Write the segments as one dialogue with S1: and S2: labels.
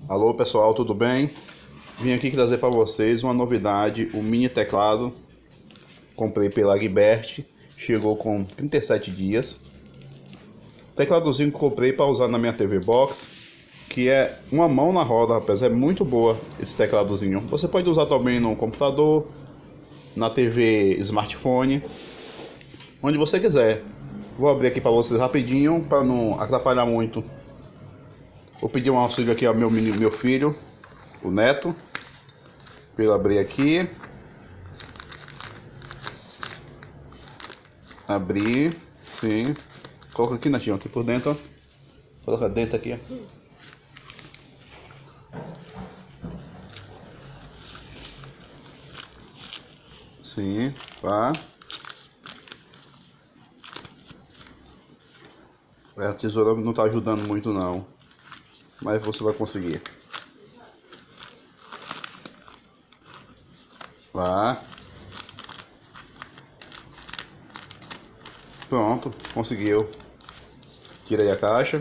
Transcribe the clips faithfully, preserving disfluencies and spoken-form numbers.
S1: Alô pessoal, tudo bem? Vim aqui trazer para vocês uma novidade, o mini teclado. Comprei pela Gbert, chegou com trinta e sete dias. Tecladozinho que comprei para usar na minha T V Box, que é uma mão na roda, rapaz, é muito boa esse tecladozinho. Você pode usar também no computador, na T V smartphone, onde você quiser. Vou abrir aqui para vocês rapidinho, para não atrapalhar muito. Vou pedir um auxílio aqui ao meu, meu filho, o Neto, para ele abrir aqui. Abrir, sim. Coloca aqui, Natinho, aqui por dentro, ó. Coloca dentro aqui, ó. Sim, pá. A tesoura não tá ajudando muito não, mas você vai conseguir. Vá. Pronto, conseguiu. Tirei a caixa.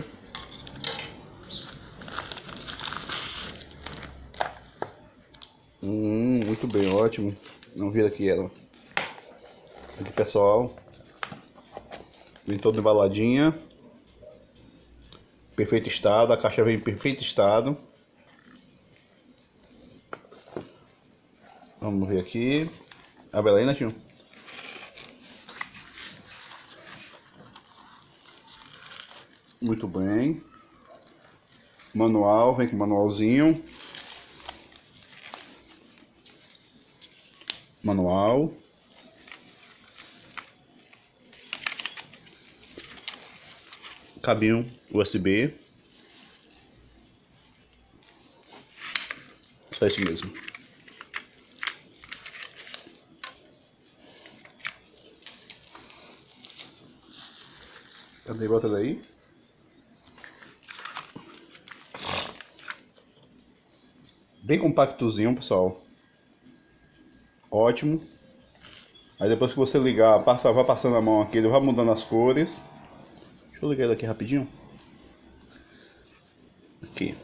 S1: Hum, muito bem, ótimo. Não vira aqui ela. Aqui, pessoal. Vem toda embaladinha. Perfeito estado, a caixa vem em perfeito estado. Vamos ver aqui. Abre ela aí, Natinho. Muito bem. Manual, vem com manualzinho. Manual. Cabinho U S B. Só isso mesmo. Cadê? Bota daí. Bem compactozinho, pessoal. Ótimo. Aí depois que você ligar, passa, vai passando a mão aqui, ele vai mudando as cores. Deixa eu ligar ele aqui rapidinho. Aqui.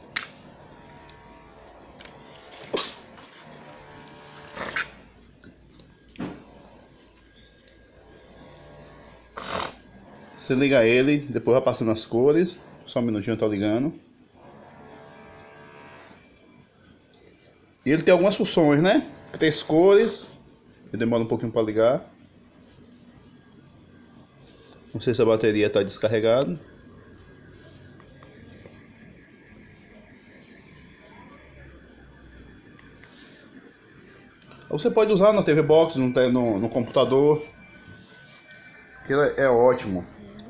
S1: Você liga ele, depois vai passando as cores. Só um minutinho, tá ligando. E ele tem algumas funções, né? Três cores. Ele demora um pouquinho para ligar. Não sei se a bateria está descarregada. Você pode usar na T V Box, no, no, no computador. Que é ótimo.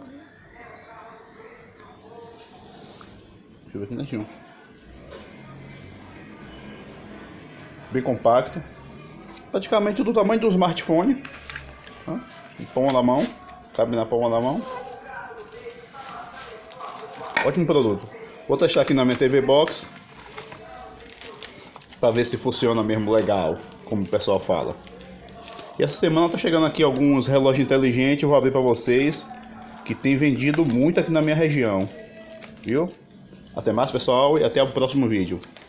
S1: Deixa eu ver aqui, Netinho. Bem compacto. Praticamente do tamanho do smartphone. Palma na mão. Cabe na palma da mão. Ótimo produto. Vou testar aqui na minha T V Box para ver se funciona mesmo legal, como o pessoal fala. E essa semana tá chegando aqui alguns relógios inteligentes. Eu vou abrir para vocês, que tem vendido muito aqui na minha região. Viu? Até mais, pessoal, e até o próximo vídeo.